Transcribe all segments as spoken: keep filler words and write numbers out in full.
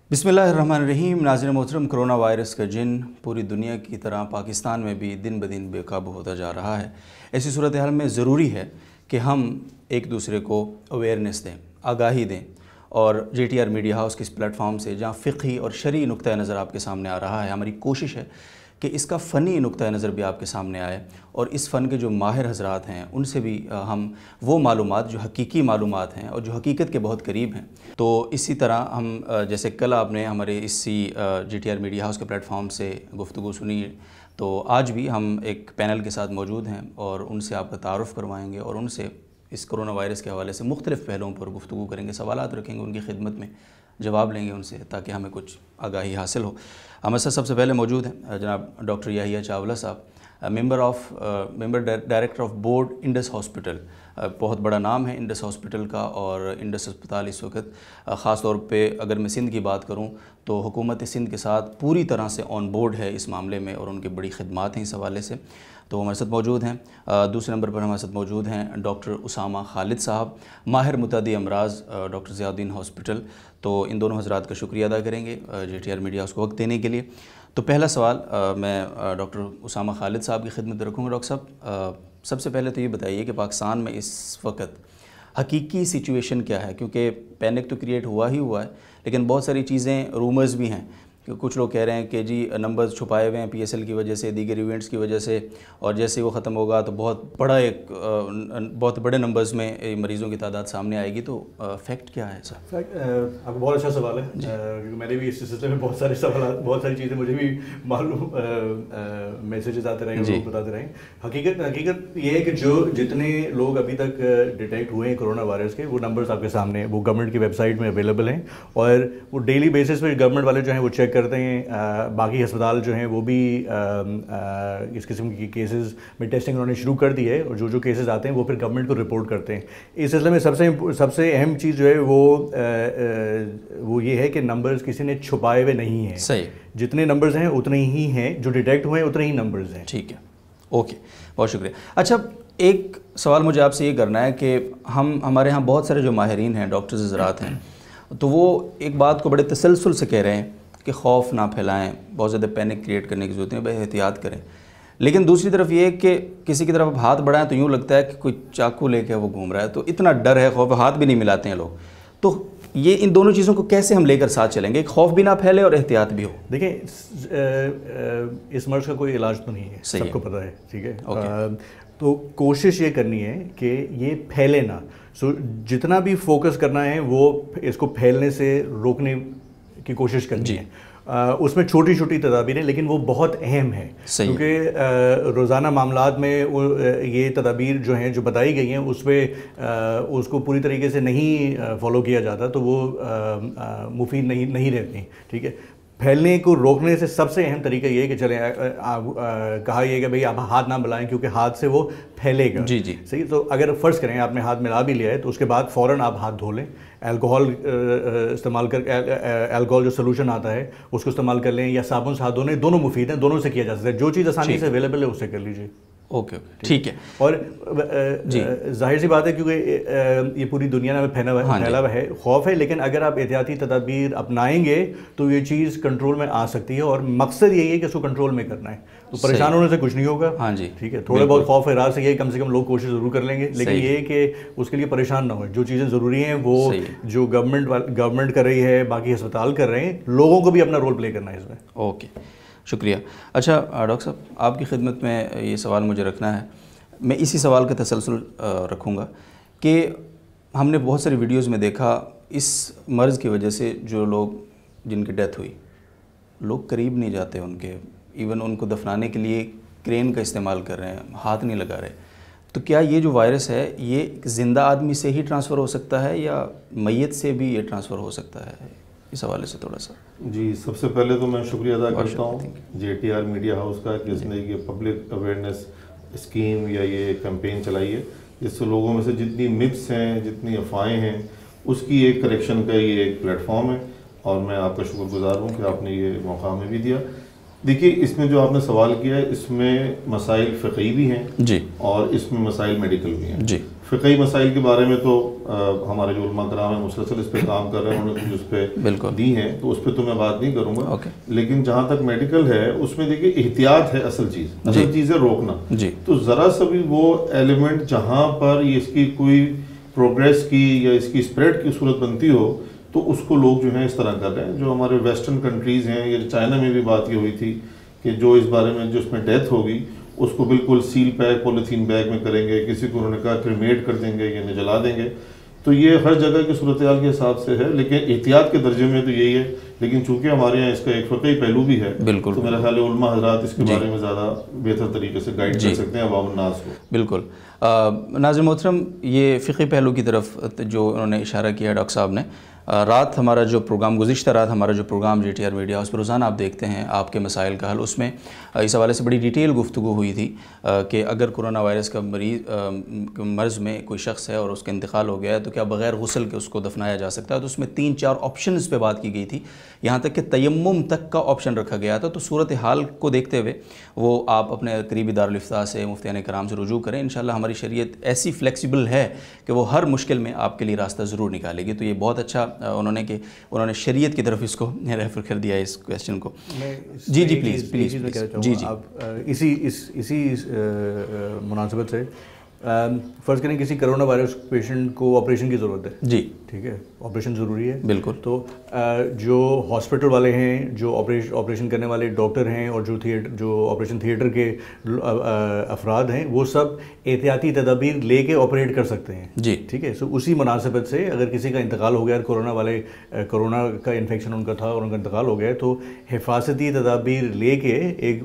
بسم اللہ الرحمن الرحیم۔ ناظرین محترم، کرونا وائرس کا جن پوری دنیا کی طرح پاکستان میں بھی دن بدن بے قابو ہوتا جا رہا ہے۔ ایسی صورتحال میں ضروری ہے کہ ہم ایک دوسرے کو اویئرنیس دیں، آگاہی دیں، اور J T R media house کے اس پلیٹ فارم سے جہاں فقہی اور شرعی نقطہ نظر آپ کے سامنے آ رہا ہے، ہماری کوشش ہے کہ اس کا فنی نقطہ نظر بھی آپ کے سامنے آئے، اور اس فن کے جو ماہر حضرات ہیں ان سے بھی ہم وہ معلومات جو حقیقی معلومات ہیں اور جو حقیقت کے بہت قریب ہیں۔ تو اسی طرح ہم جیسے کل آپ نے ہمارے اسی J T R media house کے پلیٹ فارم سے گفتگو سنی، تو آج بھی ہم ایک پینل کے ساتھ موجود ہیں اور ان سے آپ کا تعارف کروائیں گے اور ان سے اس کرونا وائرس کے حوالے سے مختلف پہلوؤں پر گفتگو کریں گے، سوالات رکھیں گے، ان کی خدمت میں جواب لیں گے ان سے تاکہ ہمیں کچھ آگاہی حاصل ہو۔ ہمارے ساتھ سب سے پہلے موجود ہیں جناب ڈاکٹر یحییٰ چاولہ صاحب، member of member director of board Indus hospital. بہت بڑا نام ہے انڈس ہاسپٹل کا، اور انڈس ہسپتال اس وقت خاص طور پہ اگر میں سندھ کی بات کروں تو حکومت سندھ کے ساتھ پوری طرح سے آن بورڈ ہے اس معاملے میں، اور ان کی بڑی خدمات ہیں اس حوالے سے، تو ہمارے ساتھ موجود ہیں۔ دوسرے نمبر پر ہمارے ساتھ موجود ہیں ڈاکٹر اسامہ خالد صاحب، ماہر متعدی امراض، ڈاکٹر ضیاء الدین ہاسپٹل۔ تو ان دونوں حضرات کا شکریہ ادا کریں گے جے ٹی آر میڈیا اس کو وقت دینے کے لیے۔ تو پہلا سوال میں ڈاکٹر اسامہ خالد صاحب کی خدمت میں رکھوں گا۔ ڈاکٹر صاحب، سب سے پہلے تو یہ بتائیے کہ پاکستان میں اس وقت حقیقی سچویشن کیا ہے، کیونکہ پینک تو کریٹ ہوا ہی ہوا ہے، لیکن بہت ساری چیزیں رومرز بھی ہیں کہ کچھ لوگ کہہ رہے ہیں کہ جی نمبرز چھپائے ہوئے ہیں پی ایس ایل کی وجہ سے، دیگر ایونٹس کی وجہ سے، اور جیسے وہ ختم ہوگا تو بہت بڑا ایک بہت بڑے نمبرز میں مریضوں کی تعداد سامنے آئے گی، تو فیکٹ کیا ہے سر؟ آپ کو بہت اچھا سوال ہے، کیونکہ میں نے بھی اس سلسلے میں بہت سارے سوالات بہت ساری چیزیں مجھے بھی معلوم میسیجز آتے رہیں، لوگ بتاتے رہیں۔ حقیقت حقیقت یہ ہے کہ جو جتنے لوگ ابھی تک ڈیٹیکٹ ہوئے ہیں کرونا وائرس کے، وہ نمبرز آپ کے سامنے ہیں، وہ گورنمنٹ کی ویب سائٹ میں اویلیبل ہیں، اور وہ ڈیلی بیسس پہ گورنمنٹ والے جو ہیں وہ چیک کرتے ہیں۔ باقی ہسپتال جو ہیں وہ بھی اس قسم کی کیسز میں ٹیسٹنگ انہوں نے شروع کر دی ہے، اور جو جو کیسز آتے ہیں وہ پھر گورنمنٹ کو رپورٹ کرتے ہیں۔ اس سلسلے میں سب سے سب سے اہم چیز جو ہے وہ وہ یہ ہے کہ نمبرز کسی نے چھپائے ہوئے نہیں ہیں۔ صحیح، جتنے نمبرز ہیں اتنے ہی ہیں، جو ڈیٹیکٹ ہوئے ہیں اتنے ہی نمبرز ہیں۔ ٹھیک ہے، اوکے، بہت شکریہ۔ اچھا، ایک سوال مجھے آپ سے یہ کرنا ہے کہ ہم ہمارے ہاں بہت سارے جو ماہرین ہیں، ڈاکٹرز حضرات ہیں، تو وہ ایک بات کو بڑے تسلسل سے کہہ رہے ہیں کہ خوف نہ پھیلائیں، بہت زیادہ پینک کریٹ کرنے کی ضرورت ہے، بے احتیاط کریں، لیکن دوسری طرف یہ ہے کہ کسی کی طرف آپ ہاتھ بڑھائیں تو یوں لگتا ہے کہ کوئی چاقو لے کے وہ گھوم رہا ہے، تو اتنا ڈر ہے، خوف، ہاتھ بھی نہیں ملاتے ہیں لوگ۔ تو یہ ان دونوں چیزوں کو کیسے ہم لے کر ساتھ چلیں گے، خوف بھی نہ پھیلے اور احتیاط بھی ہو؟ دیکھیں، اس مرض کا کوئی علاج تو نہیں ہے، سب کو پتہ ہے، ٹھیک ہے، تو کوشش یہ کرنی ہے کہ یہ پھیلے نہ۔ سو جتنا بھی فوکس کرنا ہے وہ اس کو پھیلنے سے روکنے کی کوشش کرنی ہے۔ اس میں چھوٹی چھوٹی تدابیر ہیں، لیکن وہ بہت اہم ہیں، کیونکہ روزانہ معاملات میں یہ تدابیر جو ہیں جو بتائی گئی ہیں اس پہ اس کو پوری طریقے سے نہیں فالو کیا جاتا تو وہ مفید نہیں نہیں رہتی، ٹھیک ہے۔ پھیلنے کو روکنے سے سب سے اہم طریقہ یہ ہے کہ چلیں کہا یہ کہ بھئی آپ ہاتھ نہ ملائیں، کیونکہ ہاتھ سے وہ پھیلے گا۔ جی جی صحیح، تو اگر فرض کریں آپ نے ہاتھ ملا بھی لیا ہے تو اس کے بعد فوراً آپ ہاتھ دھو لیں، الکوہول استعمال کر الکوہول جو سلوشن آتا ہے اس کو استعمال کر لیں، یا صابن سے ہاتھ دھونے، دونوں مفید ہیں، دونوں سے کیا جا سکتا ہے، جو چیز آسانی سے اویلیبل ہے اس سے کر لیجیے۔ اوکے اوکے، ٹھیک ہے۔ اور ظاہر سی بات ہے کیونکہ یہ پوری دنیا میں پھیلا ہوا ہے پھیلا ہوا ہے خوف ہے، لیکن اگر آپ احتیاطی تدابیر اپنائیں گے تو یہ چیز کنٹرول میں آ سکتی ہے، اور مقصد یہی ہے کہ اس کو کنٹرول میں کرنا ہے، تو پریشان ہونے سے کچھ نہیں ہوگا۔ ہاں جی، ٹھیک ہے، تھوڑے بہت خوف ہے راز سے یہ کم سے کم لوگ کوشش ضرور کر لیں گے، لیکن یہ کہ اس کے لیے پریشان نہ ہوئے، جو چیزیں ضروری ہیں وہ جو گورنمنٹ گورنمنٹ کر رہی ہے، باقی ہسپتال کر رہے ہیں، لوگوں کو بھی اپنا رول پلے کرنا ہے اس میں۔ اوکے، شکریہ۔ اچھا ڈاکٹر صاحب، آپ کی خدمت میں یہ سوال مجھے رکھنا ہے، میں اسی سوال کا تسلسل رکھوں گا کہ ہم نے بہت ساری ویڈیوز میں دیکھا اس مرض کی وجہ سے جو لوگ جن کی ڈیتھ ہوئی، لوگ قریب نہیں جاتے ان کے، ایون ان کو دفنانے کے لیے کرین کا استعمال کر رہے ہیں، ہاتھ نہیں لگا رہے، تو کیا یہ جو وائرس ہے یہ زندہ آدمی سے ہی ٹرانسفر ہو سکتا ہے یا میت سے بھی یہ ٹرانسفر ہو سکتا ہے؟ اس حوالے سے تھوڑا سا۔ جی، سب سے پہلے تو میں شکریہ ادا کرتا ہوں J T R media house کا کہ اس نے یہ پبلک اویئرنیس اسکیم یا یہ کیمپین چلائی ہے، جس سے لوگوں میں سے جتنی متس ہیں، جتنی افواہیں ہیں، اس کی ایک کریکشن کا یہ ایک پلیٹ فارم ہے، اور میں آپ کا شکر گزار ہوں کہ آپ نے یہ موقع ہمیں بھی دیا۔ دیکھیے، اس میں جو آپ نے سوال کیا ہے اس میں مسائل فقہی بھی ہیں جی، اور اس میں مسائل میڈیکل بھی ہیں جی۔ فقہی مسائل کے بارے میں تو ہمارے جو علماء کرام ہیں مسلسل اس پہ کام کر رہے ہیں، انہوں نے کچھ اس پہ دی ہیں، تو اس پہ تو میں بات نہیں کروں گا. لیکن جہاں تک میڈیکل ہے اس میں دیکھیے احتیاط ہے اصل چیز، اصل چیز ہے روکنا. تو ذرا سا بھی وہ ایلیمنٹ جہاں پر یہ اس کی کوئی پروگریس کی یا اس کی اسپریڈ کی صورت بنتی ہو تو اس کو لوگ جو ہیں اس طرح کر رہے ہیں. جو ہمارے ویسٹرن کنٹریز ہیں، یا چائنا میں بھی بات یہ ہوئی تھی کہ جو اس بارے میں جو اس میں ڈیتھ ہوگی اس کو بالکل سیل پیک پولیتھین بیگ میں کریں گے، کسی کو انہوں نے کہا کریمیٹ کر دیں گے یعنی جلا دیں گے. تو یہ ہر جگہ کی صورتحال کے حساب سے ہے، لیکن احتیاط کے درجے میں تو یہی ہے. لیکن چونکہ ہمارے یہاں اس کا ایک فقہی پہلو بھی ہے، تو میرا خیال ہے علماء حضرات اس کے بارے میں زیادہ بہتر طریقے سے گائیڈ کر سکتے ہیں عوام الناس کو. بالکل. ناظرین محترم، یہ فقہی پہلو کی طرف جو انہوں نے اشارہ کیا ڈاکٹر صاحب نے، رات ہمارا جو پروگرام گزشتہ رات ہمارا جو program G T R media house پر روزانہ آپ دیکھتے ہیں آپ کے مسائل کا حل، اس میں اس حوالے سے بڑی ڈیٹیل گفتگو ہوئی تھی کہ اگر کرونا وائرس کا مریض مرض میں کوئی شخص ہے اور اس کا انتقال ہو گیا ہے تو کیا بغیر غسل کے اس کو دفنایا جا سکتا ہے. تو اس میں تین چار آپشنز پہ بات کی گئی تھی، یہاں تک کہ تیمم تک کا آپشن رکھا گیا تھا. تو صورتحال کو دیکھتے ہوئے وہ آپ اپنے قریبی دارالفتاء سے مفتیان کرام سے رجوع کریں. انشاءاللہ ہماری شریعت ایسی فلیکسیبل ہے کہ وہ ہر مشکل میں آپ کے لیے راستہ ضرور نکالے گی. تو یہ بہت اچھا انہوں نے کہ انہوں نے شریعت کی طرف اس کو ریفر کر دیا ہے اس کویسچن کو. جی جی پلیز پلیز جی جی آپ اسی اس اسی مناسبت سے فرض کریں کسی کرونا وائرس پیشنٹ کو آپریشن کی ضرورت ہے. جی ٹھیک ہے، آپریشن ضروری ہے بالکل. تو جو ہاسپٹل والے ہیں، جو آپریشن کرنے والے ڈاکٹر ہیں اور جو تھیٹر جو آپریشن تھیٹر کے افراد ہیں وہ سب احتیاطی تدابیر لے کے آپریٹ کر سکتے ہیں. جی ٹھیک ہے. سو اسی مناسبت سے اگر کسی کا انتقال ہو گیا، کرونا والے کرونا کا انفیکشن ان کا تھا اور ان کا انتقال ہو گیا، تو حفاظتی تدابیر لے کے ایک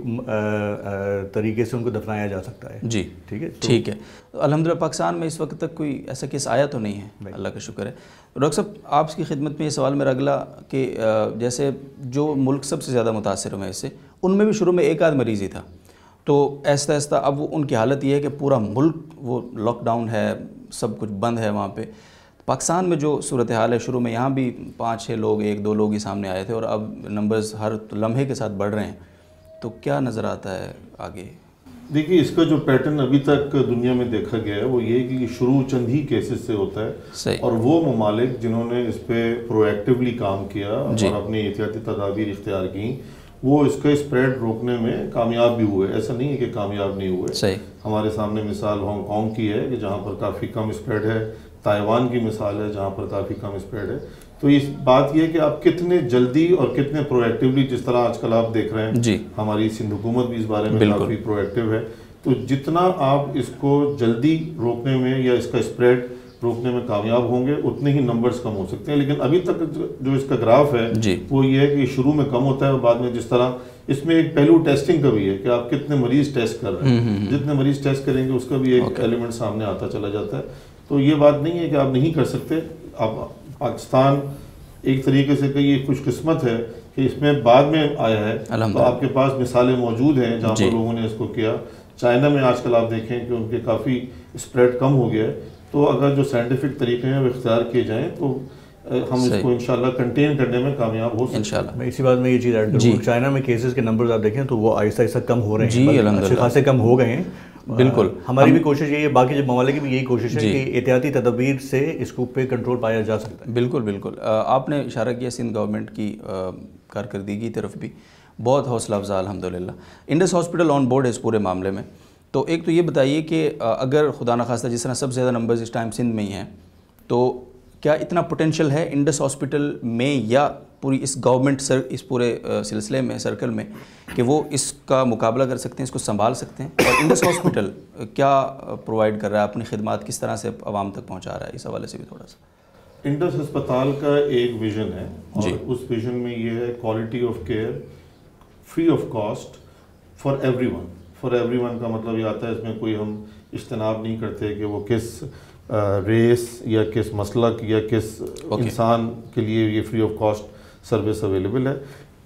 طریقے سے ان کو دفنایا جا سکتا ہے. جی ٹھیک ہے ٹھیک ہے. الحمدللہ پاکستان میں اس وقت تک کوئی ایسا کیس آیا تو نہیں ہے، اللہ کا شکر ہے. ڈاکٹر صاحب آپ کی خدمت میں یہ سوال میرا اگلا کہ جیسے جو ملک سب سے زیادہ متاثر ہوئے اس سے، ان میں بھی شروع میں ایک آدھ مریض ہی تھا، تو ایسا ایسا اب ان کی حالت یہ ہے کہ پورا ملک وہ لاک ڈاؤن ہے، سب کچھ بند ہے وہاں پہ. پاکستان میں جو صورتحال ہے، شروع میں یہاں بھی پانچ چھ لوگ ایک دو لوگ ہی سامنے آئے تھے اور اب نمبرز ہر لمحے کے ساتھ بڑھ رہے ہیں. تو کیا نظر آتا ہے آگے؟ دیکھیے اس کا جو پیٹرن ابھی تک دنیا میں دیکھا گیا ہے وہ یہ کہ شروع چند ہی کیسز سے ہوتا ہے، اور وہ ممالک جنہوں نے اس پہ پرو ایکٹیولی کام کیا اور اپنی احتیاطی تدابیر اختیار کی، وہ اس کا اسپریڈ روکنے میں کامیاب بھی ہوئے. ایسا نہیں ہے کہ کامیاب نہیں ہوئے. ہمارے سامنے مثال ہانگ کانگ کی ہے کہ جہاں پر کافی کم اسپریڈ ہے، تائیوان کی مثال ہے جہاں پر کافی کم اسپریڈ ہے. تو اس بات یہ ہے کہ آپ کتنے جلدی اور کتنے پرو ایکٹیولی، جس طرح آج کل آپ دیکھ رہے ہیں جی ہماری سندھ حکومت بھی اس بارے میں کافی پرو ایکٹیو ہے، تو جتنا آپ اس کو جلدی روکنے میں یا اس کا اسپریڈ روکنے میں کامیاب ہوں گے اتنے ہی نمبرز کم ہو سکتے ہیں. لیکن ابھی تک جو اس کا گراف ہے وہ یہ ہے کہ شروع میں کم ہوتا ہے اور بعد میں جس طرح اس میں ایک پہلو ٹیسٹنگ کا بھی ہے کہ آپ کتنے مریض ٹیسٹ کر رہے ہیں، جتنے مریض ٹیسٹ کریں گے اس کا بھی ایک ایلیمنٹ سامنے آتا چلا جاتا ہے. تو یہ بات نہیں ہے کہ آپ نہیں کر سکتے. آپ پاکستان ایک طریقے سے کہ یہ خوش قسمت ہے کہ اس میں بعد میں آیا ہے، تو آپ کے پاس مثالیں موجود ہیں جہاں پر لوگوں نے اس کو کیا. چائنا میں آج کل آپ دیکھیں کہ ان کے کافی اسپریڈ کم ہو گیا ہے. تو اگر جو سائنٹیفک طریقے ہیں وہ اختیار کیے جائیں تو ہم اس کو انشاءاللہ کنٹین کرنے میں کامیاب ہو سکتے ہیں انشاءاللہ. میں اسی بات میں یہ چیز ایڈ کروں، چائنا میں کیسز کے نمبرز آپ دیکھیں تو وہ آہستہ آہستہ کم ہو رہے ہیں، اچھے خاصے کم ہو گئے ہیں. بالکل ہماری بھی کوشش یہ ہے، باقی جب ممالک کی بھی یہی کوشش ہے کہ احتیاطی تدابیر سے اس کو پہ کنٹرول پایا جا سکتا ہے. بالکل بالکل. آپ نے اشارہ کیا سندھ گورنمنٹ کی کارکردگی کی طرف بھی، بہت حوصلہ افزا الحمدللہ. انڈس ہاسپٹل آن بورڈ ہے اس پورے معاملے میں. تو ایک تو یہ بتائیے کہ اگر خدا نخواستہ جس طرح سب سے زیادہ نمبرز اس ٹائم سندھ میں ہی ہیں، تو کیا اتنا پوٹینشیل ہے انڈس ہاسپٹل میں یا پوری اس گورنمنٹ سر اس پورے سلسلے میں سرکل میں کہ وہ اس کا مقابلہ کر سکتے ہیں، اس کو سنبھال سکتے ہیں؟ اور انڈس ہاسپٹل کیا پرووائڈ کر رہا ہے، اپنی خدمات کس طرح سے عوام تک پہنچا رہا ہے، اس حوالے سے بھی تھوڑا سا. انڈس ہسپتال کا ایک ویژن ہے اور اس ویژن میں یہ ہے quality of care free of cost for everyone. For everyone کا مطلب یہ آتا ہے اس میں کوئی ہم اجتناب نہیں کرتے کہ وہ کس ریس یا کس مسلک یا کس انسان کے لیے یہ free of cost service available ہے.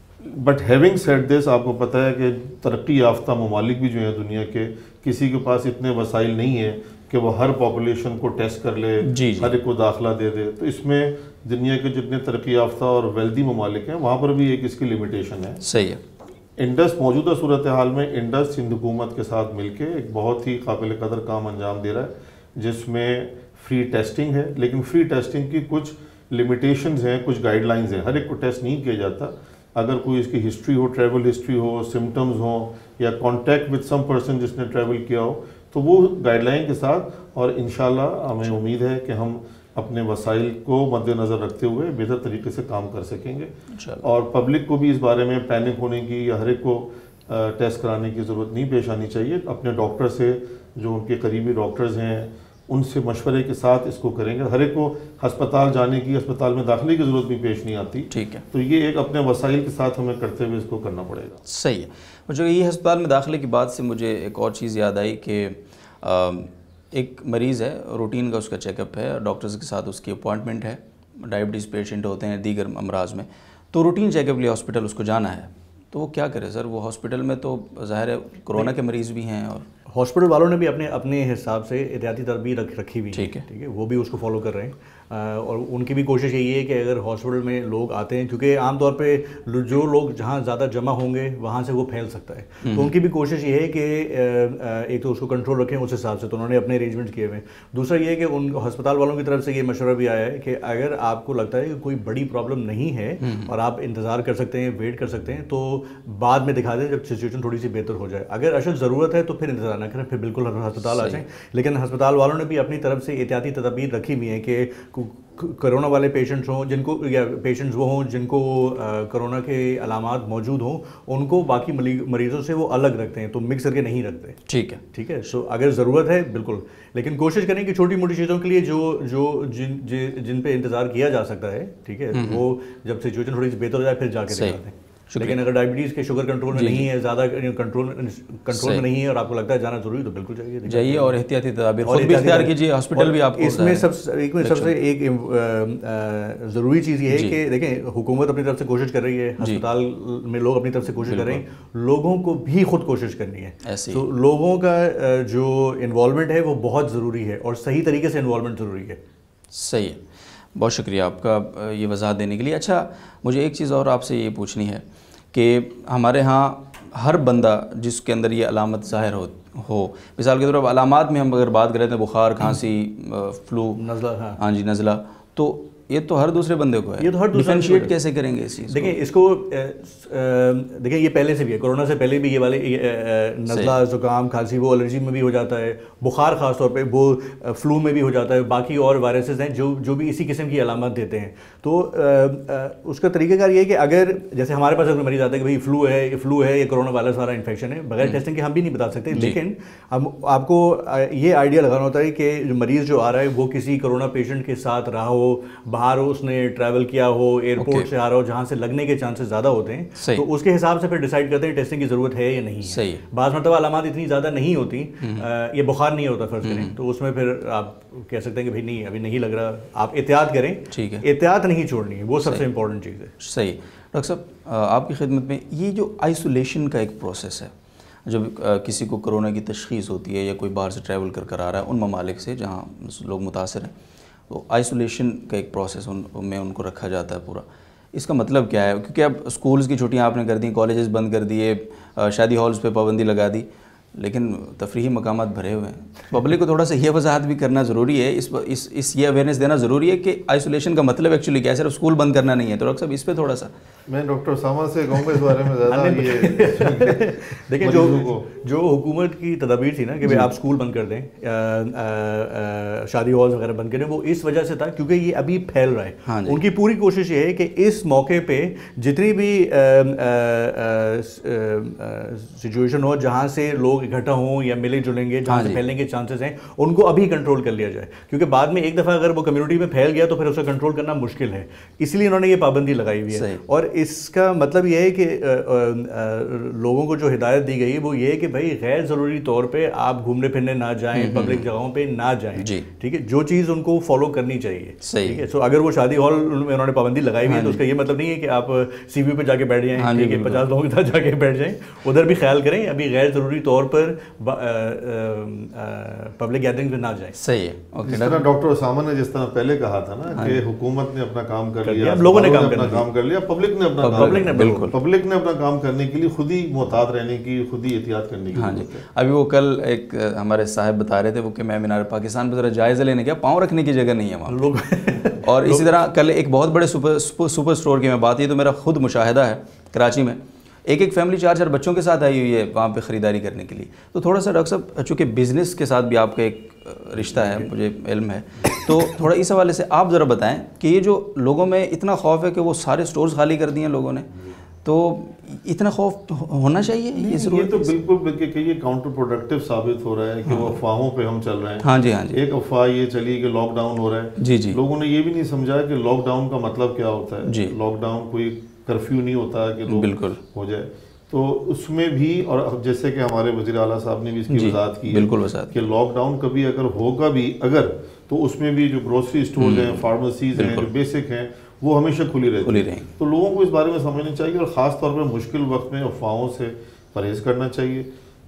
بٹ ہیونگ سیڈ دس، آپ کو پتہ ہے کہ ترقی یافتہ ممالک بھی جو ہیں دنیا کے، کسی کے پاس اتنے وسائل نہیں ہیں کہ وہ ہر پاپولیشن کو ٹیسٹ کر لے، ہر ایک کو داخلہ دے دے. تو اس میں دنیا کے جتنے ترقی یافتہ اور ویلدی ممالک ہیں وہاں پر بھی ایک اس کی لمیٹیشن ہے. صحیح ہے. انڈس موجودہ صورتحال میں انڈس سندھ حکومت کے ساتھ مل کے ایک بہت ہی قابل قدر کام انجام دے رہا ہے، جس میں فری ٹیسٹنگ ہے، لیکن فری ٹیسٹنگ کی کچھ لمیٹیشنز ہیں، کچھ گائیڈ لائنز ہیں. ہر ایک کو ٹیسٹ نہیں کیا جاتا. اگر کوئی اس کی ہسٹری ہو، ٹریول ہسٹری ہو، سمٹمز ہوں یا کانٹیکٹ وتھ سم پرسن جس نے ٹریول کیا ہو، تو وہ گائیڈ لائن کے ساتھ. اور انشاءاللہ ہمیں امید ہے کہ ہم اپنے وسائل کو مد نظر رکھتے ہوئے بہتر طریقے سے کام کر سکیں گے. اور پبلک کو بھی اس بارے میں پینک ہونے کی یا ہر ایک کو ٹیسٹ کرانے کی ضرورت نہیں پیش آنی چاہیے. اپنے ڈاکٹر سے، جو ان کے قریبی ڈاکٹرز ہیں، ان سے مشورے کے ساتھ اس کو کریں گے. ہر ایک کو ہسپتال جانے کی، ہسپتال میں داخلے کی ضرورت بھی پیش نہیں آتی. ٹھیک ہے. تو یہ ایک اپنے وسائل کے ساتھ ہمیں کرتے ہوئے اس کو کرنا پڑے گا. صحیح ہے. مجھے یہ ہسپتال میں داخلے کی بات سے مجھے ایک اور چیز یاد آئی کہ ایک مریض ہے، روٹین کا اس کا چیک اپ ہے، ڈاکٹرز کے ساتھ اس کی اپوائنٹمنٹ ہے، ڈائبٹیز پیشنٹ ہوتے ہیں، دیگر امراض میں، تو روٹین چیک اپ کے لیے ہاسپٹل اس کو جانا ہے. تو وہ کیا کرے سر؟ وہ ہاسپٹل میں تو ظاہر ہے کرونا کے مریض بھی ہیں، اور ہاسپٹل والوں نے بھی اپنے اپنے حساب سے احتیاطی تدابیر رکھ رکھی ہوئی. ٹھیک ہے. ٹھیک ہے، وہ بھی اس کو فالو کر رہے ہیں. اور ان کی بھی کوشش یہی ہے کہ اگر ہاسپٹل میں لوگ آتے ہیں، کیونکہ عام طور پہ جو لوگ جہاں زیادہ جمع ہوں گے وہاں سے وہ پھیل سکتا ہے، تو ان کی بھی کوشش یہ ہے کہ ایک تو اس کو کنٹرول رکھیں اس حساب سے. تو انہوں نے اپنے ارینجمنٹ کیے ہوئے ہیں. دوسرا یہ ہے کہ ان ہسپتال والوں کی طرف سے یہ مشورہ بھی آیا ہے کہ اگر آپ کو لگتا ہے کہ کوئی بڑی پرابلم نہیں ہے اور آپ انتظار کر سکتے ہیں، ویٹ کر سکتے ہیں، تو بعد میں دکھا دیں جب سچویشن تھوڑی سی بہتر ہو جائے. اگر اشد ضرورت ہے تو پھر انتظار نہ کریں، پھر بالکل ہسپتال آ جائیں. لیکن ہسپتال والوں نے بھی اپنی طرف سے احتیاطی تدابیر رکھی ہوئی ہیں کہ کرونا والے پیشنٹس ہوں جن کو، یا پیشنٹس وہ ہوں جن کو کرونا کے علامات موجود ہوں، ان کو باقی مریضوں سے وہ الگ رکھتے ہیں، تو مکس کر کے نہیں رکھتے. ٹھیک ہے. ٹھیک ہے. سو اگر ضرورت ہے بالکل، لیکن کوشش کریں کہ چھوٹی موٹی چیزوں کے لیے جو جو جن جن پہ انتظار کیا جا سکتا ہے، ٹھیک ہے، وہ جب سچویشن تھوڑی سی بہتر ہو جائے پھر جا کے دکھا دیں. لیکن اگر ڈائبٹیز کے شوگر کنٹرول میں نہیں ہے، زیادہ کنٹرول کنٹرول میں نہیں ہے اور آپ کو لگتا ہے جانا ضروری، تو بالکل چاہیے جائیے اور احتیاطی تدابیر خود بھی اختیار کیجیے. ہاسپٹل بھی آپ کو اس میں سب ایک میں سب سے ایک ضروری چیز یہ ہے کہ دیکھیں حکومت اپنی طرف سے کوشش کر رہی ہے، ہسپتال میں لوگ اپنی طرف سے کوشش کر رہے ہیں، لوگوں کو بھی خود کوشش کرنی ہے. تو لوگوں کا جو انوالومنٹ ہے وہ بہت ضروری ہے اور صحیح طریقے سے انوالومنٹ ضروری ہے. صحیح ہے. بہت شکریہ آپ کا یہ وضاحت دینے کے لیے. اچھا مجھے ایک چیز اور آپ سے یہ پوچھنی ہے کہ ہمارے ہاں ہر بندہ جس کے اندر یہ علامت ظاہر ہو ہو مثال کے طور پر علامات میں ہم اگر بات کریں تو بخار، کھانسی، فلو، نزلہ، ہاں جی نزلہ، تو یہ تو ہر دوسرے بندے کو ہے. یہ تو ہر دوسرے ڈیفرینشیٹ کیسے کریں گے اس چیز؟ دیکھیں اس کو دیکھیں یہ پہلے سے بھی ہے، کرونا سے پہلے بھی یہ والے نزلہ، زکام، کھانسی وہ الرجی میں بھی ہو جاتا ہے، بخار خاص طور پہ وہ فلو میں بھی ہو جاتا ہے، باقی اور وائرسز ہیں جو جو بھی اسی قسم کی علامات دیتے ہیں. تو اس کا طریقہ کار یہ ہے کہ اگر جیسے ہمارے پاس اگر مریض آتا ہے کہ بھائی فلو ہے، یہ فلو ہے، یہ کرونا وائرس والا انفیکشن ہے، بغیر ٹیسٹنگ کے ہم بھی نہیں بتا سکتے. لیکن ہم آپ کو یہ آئیڈیا لگانا ہوتا ہے کہ مریض جو آ رہا ہے وہ کسی کرونا پیشنٹ کے ساتھ رہا ہو، باہر ہو، اس نے ٹریول کیا ہو، ایئرپورٹ سے آ رہا ہو جہاں سے لگنے کے چانسز زیادہ ہوتے ہیں، تو اس کے حساب سے پھر ڈیسائیڈ کرتے ہیں ٹیسٹنگ کی ضرورت ہے یا نہیں ہے. بعض مرتبہ علامات اتنی زیادہ نہیں ہوتی، یہ بخار نہیں ہوتا فرض کریں، تو اس میں پھر آپ کہہ سکتے ہیں کہ بھائی نہیں ابھی نہیں لگ رہا، آپ احتیاط کریں. ٹھیک ہے. احتیاط نہیں چھوڑنی ہے، وہ سب سے امپورٹنٹ چیز ہے. صحیح. ڈاکٹر صاحب آپ کی خدمت میں یہ جو آئسولیشن کا ایک پروسیس ہے، جب کسی کو کرونا کی تشخیص ہوتی ہے یا کوئی باہر سے ٹریول کر کر آ رہا ہے ان ممالک سے جہاں لوگ متاثر ہیں، تو آئسولیشن کا ایک پروسیس ان میں ان کو رکھا جاتا ہے پورا. اس کا مطلب کیا ہے؟ کیونکہ اب اسکولز کی چھٹیاں آپ نے کر دیں، کالجز بند کر دیے، شادی ہالز پہ پابندی لگا دی، لیکن تفریحی مقامات بھرے ہوئے ہیں. پبلک کو تھوڑا سا یہ وضاحت بھی کرنا ضروری ہے، اس اس اس یہ اویئرنیس دینا ضروری ہے کہ آئسولیشن کا مطلب ایکچولی کیا ہے، صرف اسکول بند کرنا نہیں ہے. تو ڈاکٹر صاحب اس پہ تھوڑا سا میں ڈاکٹر اسامہ سے کہوں گا اس بارے میں زیادہ. یہ دیکھیں جو جو حکومت کی تدابیر تھی نا کہ آپ اسکول بند کر دیں، شادی ہالز وغیرہ بند کریں، وہ اس وجہ سے تھا کیونکہ یہ ابھی پھیل رہا ہے. ان کی پوری کوشش یہ ہے کہ اس موقع پہ جتنی بھی سچویشن ہو جہاں سے لوگ اکٹھا ہوں یا ملے جلیں گے، جہاں سے پھیلنے کے چانسز ہیں، ان کو ابھی کنٹرول کر لیا جائے، کیونکہ بعد میں ایک دفعہ اگر وہ کمیونٹی میں پھیل گیا تو پھر اسے کنٹرول کرنا مشکل ہے. اس لیے انہوں نے یہ پابندی لگائی ہوئی ہے. اور اس کا مطلب یہ ہے کہ لوگوں کو جو ہدایت دی گئی ہے وہ یہ ہے کہ بھائی غیر ضروری طور پہ آپ گھومنے پھرنے نہ جائیں، پبلک جگہوں پہ نہ جائیں. ٹھیک ہے. جو چیز ان کو فالو کرنی چاہیے. ٹھیک ہے. سو اگر وہ شادی ہال میں انہوں نے پابندی لگائی ہوئی ہے تو اس کا یہ مطلب نہیں ہے کہ آپ سی وی پہ جا کے بیٹھ جائیں، ٹھیک ہے، پچاس لوگوں کے ساتھ جا کے بیٹھ جائیں. ادھر بھی خیال کریں. ابھی غیر ضروری طور پر پبلک گیدرنگ میں نہ جائیں. صحیح ہے. اوکے, جس طرح ڈاکٹر اسامہ نے جس طرح پہلے کہا تھا نا کہ حکومت نے اپنا کام کر لیا, لوگوں نے اپنا کام کر لیا, پبلک نے اپنا پبلک نے بالکل پبلک نے اپنا کام کرنے کے لیے خود ہی محتاط رہنے کی, خود ہی احتیاط کرنے کی. ہاں جی, ابھی وہ کل ایک ہمارے صاحب بتا رہے تھے وہ کہ میں مینار پاکستان پہ ذرا جائزہ لینے گیا, پاؤں رکھنے کی جگہ نہیں ہے وہاں لوگ. اور اسی طرح کل ایک بہت بڑے سپر سپر اسٹور کی میں بات, یہ تو میرا خود مشاہدہ ہے کراچی میں, ایک ایک فیملی چار چار بچوں کے ساتھ آئی ہوئی ہے وہاں پہ خریداری کرنے کے لیے. تو تھوڑا سا ڈاکٹر صاحب چونکہ بزنس کے ساتھ بھی آپ کا ایک رشتہ ہے, مجھے علم ہے, تو تھوڑا اس حوالے سے آپ ذرا بتائیں کہ یہ جو لوگوں میں اتنا خوف ہے کہ وہ سارے سٹورز خالی کر دیے لوگوں نے, تو اتنا خوف ہونا چاہیے؟ یہ ضرور تو بالکل بلکہ کہ یہ کاؤنٹر پروڈکٹیو ثابت ہو رہا ہے کہ وہ افواہوں پہ ہم چل رہے ہیں. ہاں جی ہاں جی, ایک افواہ یہ چلی کہ لاک ڈاؤن ہو رہا ہے. جی جی, لوگوں نے یہ بھی نہیں سمجھا کہ لاک ڈاؤن کا مطلب کیا ہوتا ہے. جی, لاک ڈاؤن کوئی کرفیو نہیں ہوتا کہ لوگ بالکل ہو جائے. تو اس میں بھی, اور جیسے کہ ہمارے وزیر اعلیٰ صاحب نے بھی اس کی وضاحت کی بالکل وضاحت کہ لاک ڈاؤن کبھی اگر ہوگا بھی اگر, تو اس میں بھی جو گروسری اسٹورز ہیں, فارمیسیز ہیں, جو بیسک ہیں, وہ ہمیشہ کھلی رہتی ہیں. تو لوگوں کو اس بارے میں سمجھنا چاہیے, اور خاص طور پہ مشکل وقت میں افواہوں سے پرہیز کرنا چاہیے.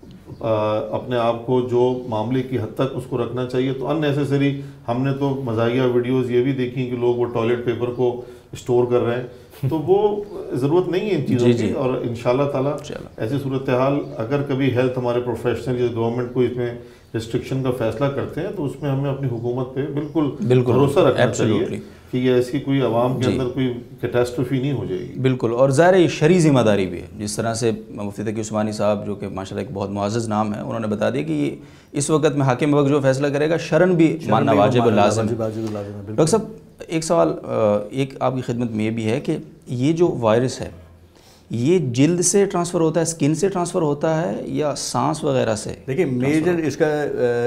اپنے آپ کو جو معاملے کی حد تک اس کو رکھنا چاہیے. تو ان نیسیسری ہم نے تو مزاحیہ ویڈیوز یہ بھی دیکھی کہ لوگ وہ ٹوائلٹ پیپر کو اسٹور کر رہے ہیں, تو وہ ضرورت نہیں ہے ان چیزوں کی. اور انشاءاللہ تعالیٰ ایسی صورتحال اگر کبھی ہیلتھ ہمارے پروفیشنل یا گورنمنٹ کو اس میں ریسٹرکشن کا فیصلہ کرتے ہیں, تو اس میں ہمیں اپنی حکومت پہ بالکل بھروسہ رکھنا چاہیے کہ یہ ایسی کوئی عوام کے اندر کوئی کیٹاسٹروفی نہیں ہو جائے گی. بالکل, اور ظاہر ہے یہ شرعی ذمہ داری بھی ہے. جس طرح سے مفتی تقی عثمانی صاحب جو کہ ماشاء اللہ ایک بہت معزز نام ہے, انہوں نے بتا دیا کہ یہ اس وقت میں حاکم وقت جو فیصلہ کرے گا شرعاً بھی ماننا واجب اور لازم ہے. ڈاکٹر صاحب ایک سوال ایک آپ کی خدمت میں یہ بھی ہے کہ یہ جو وائرس ہے یہ جلد سے ٹرانسفر ہوتا ہے, اسکن سے ٹرانسفر ہوتا ہے, یا سانس وغیرہ سے؟ دیکھیں میجر اس کا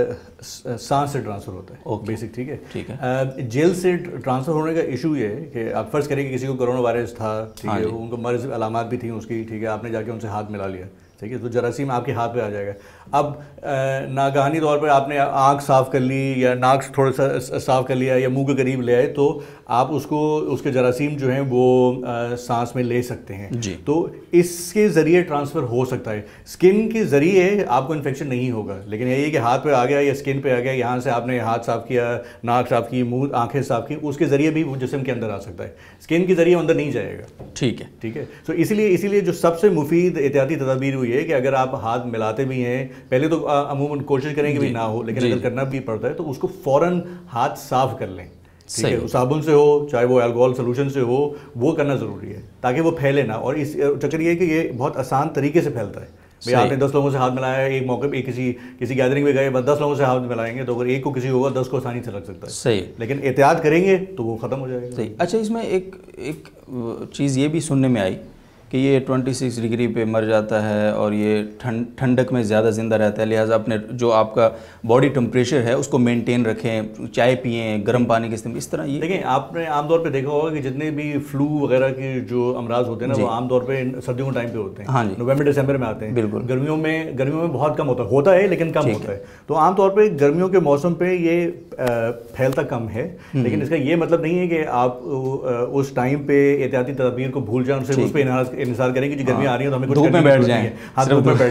سانس سے ٹرانسفر ہوتا ہے بیسک, ٹھیک ہے ٹھیک ہے. جلد سے ٹرانسفر ہونے کا ایشو یہ ہے کہ آپ فرض کریں کہ کسی کو کرونا وائرس تھا, ٹھیک ہے, ان کو مرض علامات بھی تھیں اس کی, ٹھیک ہے, آپ نے جا کے ان سے ہاتھ ملا لیا, ٹھیک ہے, تو جراثیم آپ کے ہاتھ پہ آ جائے گا. اب ناگہانی طور پر آپ نے آنکھ صاف کر لی یا ناک تھوڑا سا صاف کر لیا یا منہ کے قریب لے آئے, تو آپ اس کو اس کے جراثیم جو ہیں وہ سانس میں لے سکتے ہیں. جی, تو اس کے ذریعے ٹرانسفر ہو سکتا ہے. اسکن کے ذریعے آپ کو انفیکشن نہیں ہوگا, لیکن یہی کہ ہاتھ پہ آ گیا یا اسکن پہ آ گیا, یہاں سے آپ نے ہاتھ صاف کیا, ناک صاف کی, منہ آنکھیں صاف کی, اس کے ذریعے بھی وہ جسم کے اندر آ سکتا ہے. اسکن کے ذریعے اندر نہیں جائے گا. ٹھیک ہے ٹھیک ہے. تو اسی لیے اسی لیے جو سب سے مفید احتیاطی تدابیر ہوئی ہے کہ اگر آپ ہاتھ ملاتے بھی ہیں, پہلے تو عموماً کوشش کریں کہ بھی نہ ہو, لیکن اگر کرنا بھی پڑتا ہے تو اس کو فوراً ہاتھ صاف کر لیں. ٹھیک ہے, صابن سے ہو چاہے وہ الکوہول سولوشن سے ہو, وہ کرنا ضروری ہے تاکہ وہ پھیلے نہ. اور اس چکر یہ ہے کہ یہ بہت آسان طریقے سے پھیلتا ہے. بھائی آپ نے دس لوگوں سے ہاتھ ملایا ہے ایک موقع پہ, کسی کسی گیدرنگ میں گئے, بس دس لوگوں سے ہاتھ ملائیں گے تو اگر ایک کو کسی ہوگا دس کو آسانی سے لگ سکتا ہے. صحیح, لیکن احتیاط کریں گے تو وہ ختم ہو جائے گا. صحیح. اچھا, اس میں ایک ایک چیز یہ بھی سننے میں آئی کہ یہ ٹوئنٹی سکس ڈگری پہ مر جاتا ہے اور یہ ٹھنڈ ٹھنڈک میں زیادہ زندہ رہتا ہے, لہٰذا اپنے جو آپ کا باڈی ٹمپریچر ہے اس کو مینٹین رکھیں, چائے پئیں, گرم پانی کے استعمال, اس طرح. یہ دیکھیں آپ نے عام طور پہ دیکھا ہوگا کہ جتنے بھی فلو وغیرہ کے جو امراض ہوتے ہیں نا, وہ عام طور پہ سردیوں کے ٹائم پہ ہوتے ہیں. ہاں جی, نومبر دسمبر میں آتے ہیں. بالکل. گرمیوں میں گرمیوں میں بہت کم ہوتا ہے ہوتا ہے لیکن کم ہوتا ہے. تو عام طور پہ گرمیوں کے موسم پہ یہ پھیلتا کم ہے, لیکن اس کا یہ مطلب نہیں ہے کہ آپ اس ٹائم پہ احتیاطی تدابیر کو بھول جائیں, اس پہ انحصار کریں کہ آ رہی ہے تو ہمیں کچھ میں بیٹھ جائیں, ہاتھ دھوپ میں بیٹھ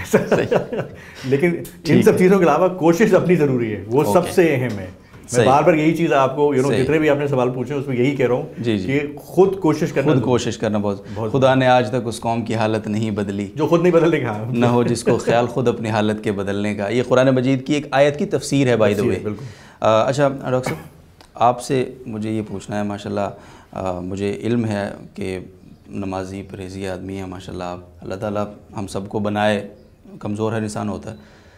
جائیں. لیکن ان سب چیزوں کے علاوہ کوشش اپنی ضروری ہے, وہ سب سے اہم ہے. میں بار بار یہی چیز آپ کو, یو نو, جتنے بھی آپ نے سوال پوچھے اس میں یہی کہہ رہا ہوں کہ خود کوشش کرنا, خود کوشش کرنا بہت. خدا نے آج تک اس قوم کی حالت نہیں بدلی جو خود نہیں بدلنے کا, نہ ہو جس کو خیال خود اپنی حالت کے بدلنے کا. یہ قرآن مجید کی ایک آیت کی تفسیر ہے بائی دا وے. اچھا ڈاکٹر صاحب, آپ سے مجھے یہ پوچھنا ہے, ماشاء اللہ مجھے علم ہے کہ نمازی پرہیزی آدمی ہے ماشاء اللہ آپ, اللہ تعالیٰ ہم سب کو بنائے, کمزور ہر انسان ہوتا ہے.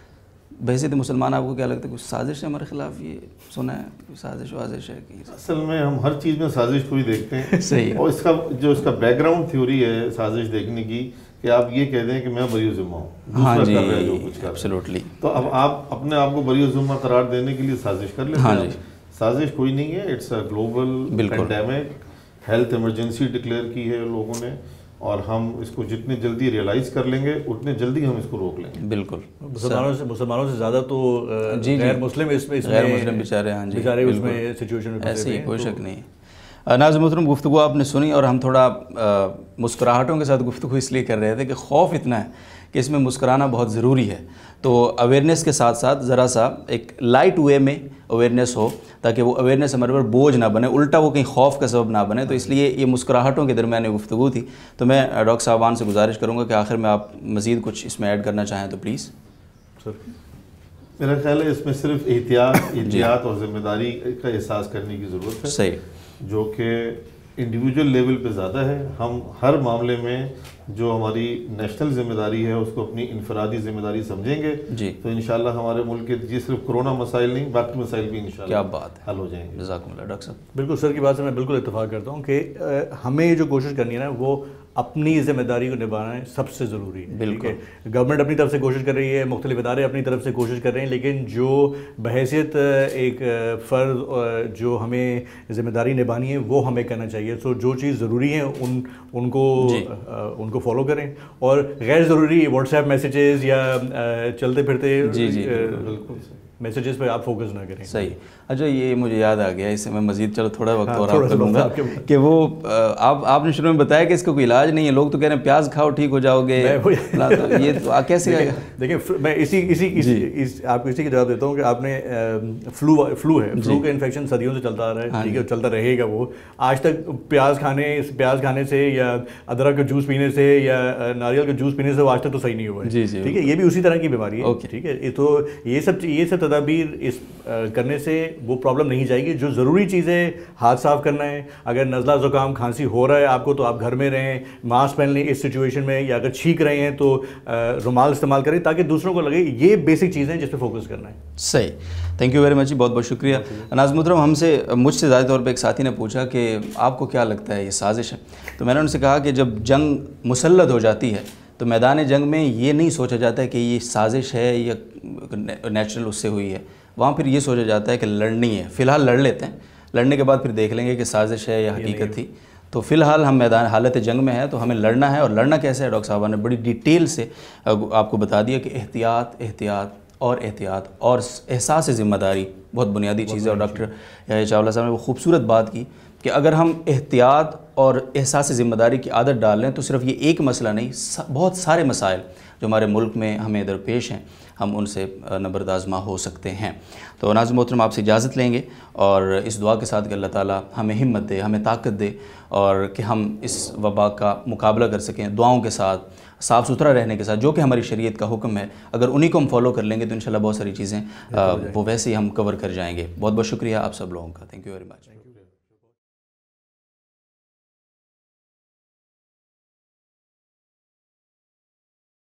بحیثیت مسلمان آپ کو کیا لگتا ہے کچھ سازش ہے ہمارے خلاف؟ یہ سنا ہے کوئی سازش وازش ہے کہ اصل میں ہم ہر چیز میں سازش کو ہی دیکھتے ہیں. صحیح. اور اس کا جو اس کا بیک گراؤنڈ تھیوری ہے سازش دیکھنے کی, کہ آپ یہ کہہ دیں کہ میں بری ذمہ ہوں, دوسرا کر رہا ہے جو کچھ کر رہا ہے. ایبسلیوٹلی. تو اب آپ اپنے آپ کو بری ذمہ قرار دینے کے لیے سازش کر لیتے ہیں. سازش کوئی نہیں ہے, it's a global pandemic, health emergency declare کی ہے لوگوں نے, اور ہم اس کو جتنے جلدی ریئلائز کر لیں گے اتنے جلدی ہم اس کو روک لیں گے. بالکل. مسلمانوں سے مسلمانوں سے زیادہ تو غیر مسلم اس میں غیر مسلم بیچارے, ہاں جی بیچارے اس میں سچویشن میں ایسی کوئی شک نہیں. ناظرین محترم گفتگو آپ نے سنی اور ہم تھوڑا مسکراہٹوں کے ساتھ گفتگو اس لیے کر رہے تھے کہ خوف اتنا ہے کہ اس میں مسکرانا بہت ضروری ہے. تو اویئرنیس کے ساتھ ساتھ ذرا سا ایک لائٹ وے میں اویئرنیس ہو تاکہ وہ اویئرنیس ہمارے پر بوجھ نہ بنے, الٹا وہ کہیں خوف کا سبب نہ بنے. تو اس لیے یہ مسکراہٹوں کے درمیان گفتگو تھی. تو میں ڈاکٹر صاحبان سے گزارش کروں گا کہ آخر میں آپ مزید کچھ اس میں ایڈ کرنا چاہیں تو پلیز. سر میرا خیال ہے اس میں صرف احتیاط احتیاط اور ذمہ داری کا احساس کرنے کی ضرورت ہے, صحیح, جو کہ انڈیویجول لیول پہ زیادہ ہے. ہم ہر معاملے میں جو ہماری نیشنل ذمہ داری ہے اس کو اپنی انفرادی ذمہ داری سمجھیں گے جی تو انشاءاللہ ہمارے ملک کے جی صرف کرونا مسائل نہیں باقی مسائل بھی انشاءاللہ کیا بات حل ہو جائیں گے. جزاکم اللہ. ڈاکٹر صاحب بالکل سر کی بات سے میں بالکل اتفاق کرتا ہوں کہ ہمیں جو کوشش کرنی ہے نا وہ اپنی ذمہ داری کو نبھانا ہے سب سے ضروری ہے. بالکل گورنمنٹ اپنی طرف سے کوشش کر رہی ہے, مختلف ادارے اپنی طرف سے کوشش کر رہے ہیں, لیکن جو بحیثیت ایک فرد جو ہمیں ذمہ داری نبھانی ہے وہ ہمیں کرنا چاہیے. سو جو چیز ضروری ہے ان ان کو ان کو فالو کریں, اور غیر ضروری واٹس ایپ میسیجز یا چلتے پھرتے جی جی میسیجز پہ آپ فوکس نہ کریں. صحیح. اچھا یہ مجھے یاد آ گیا, اس سے میں مزید چلو تھوڑا وقت اور آپ کروں گا کہ وہ آپ آپ نے شروع میں بتایا کہ اس کا کوئی علاج نہیں ہے. لوگ تو کہہ رہے ہیں پیاز کھاؤ ٹھیک ہو جاؤ گے, یہ تو کیسے آئے گا؟ دیکھیں میں اسی اسی آپ کو اسی کا جواب دیتا ہوں کہ آپ نے فلو فلو ہے فلو کا انفیکشن صدیوں سے چلتا آ رہا ہے, ٹھیک ہے, چلتا رہے گا. وہ آج تک پیاز کھانے پیاز کھانے سے یا ادرک کا جوس پینے سے یا ناریل کا جوس پینے سے وہ آج تک تو صحیح نہیں ہوا ہے. ٹھیک ہے, یہ بھی اسی طرح کی بیماری ہے. ٹھیک ہے, تو یہ سب یہ سب تدابیر اس کرنے سے وہ پرابلم نہیں جائے گی. جو ضروری چیزیں ہاتھ صاف کرنا ہے, اگر نزلہ زکام کھانسی ہو رہا ہے آپ کو تو آپ گھر میں رہیں, ماسک پہن لیں اس سچویشن میں, یا اگر چھینک رہے ہیں تو رومال استعمال کریں تاکہ دوسروں کو لگے. یہ بیسک چیزیں ہیں جس پہ فوکس کرنا ہے. صحیح, تھینک یو ویری مچ, بہت بہت شکریہ. ناظرین محترم ہم سے مجھ سے زیادہ طور پہ ایک ساتھی نے پوچھا کہ آپ کو کیا لگتا ہے یہ سازش ہے؟ تو میں نے ان سے کہا کہ جب جنگ مسلط ہو جاتی ہے تو میدان جنگ میں یہ نہیں سوچا جاتا ہے کہ یہ سازش ہے یا نیچرل اس سے ہوئی ہے, وہاں پھر یہ سوچا جاتا ہے کہ لڑنی ہے. فی الحال لڑ لیتے ہیں, لڑنے کے بعد پھر دیکھ لیں گے کہ سازش ہے یا حقیقت تھی. تو فی الحال ہم میدان حالت جنگ میں ہیں تو ہمیں لڑنا ہے, اور لڑنا کیسے ہے ڈاکٹر صاحبہ نے بڑی ڈیٹیل سے آپ کو بتا دیا کہ احتیاط احتیاط اور احتیاط اور احساس ذمہ داری بہت بنیادی چیز ہے. اور ڈاکٹر چاولہ صاحب نے وہ خوبصورت بات کی کہ اگر ہم احتیاط اور احساس ذمہ داری کی عادت ڈال لیں تو صرف یہ ایک مسئلہ نہیں, بہت سارے مسائل جو ہمارے ملک میں ہمیں درپیش ہیں ہم ان سے نبرد آزما ہو سکتے ہیں. تو ناظرین محترم آپ سے اجازت لیں گے اور اس دعا کے ساتھ کہ اللہ تعالیٰ ہمیں ہمت دے, ہمیں طاقت دے, اور کہ ہم اس وبا کا مقابلہ کر سکیں دعاؤں کے ساتھ, صاف ستھرا رہنے کے ساتھ, جو کہ ہماری شریعت کا حکم ہے. اگر انہی کو ہم فالو کر لیں گے تو انشاءاللہ بہت ساری چیزیں وہ ویسے ہی ہم کور کر جائیں گے. بہت بہت شکریہ آپ سب لوگوں کا. Thank you very much.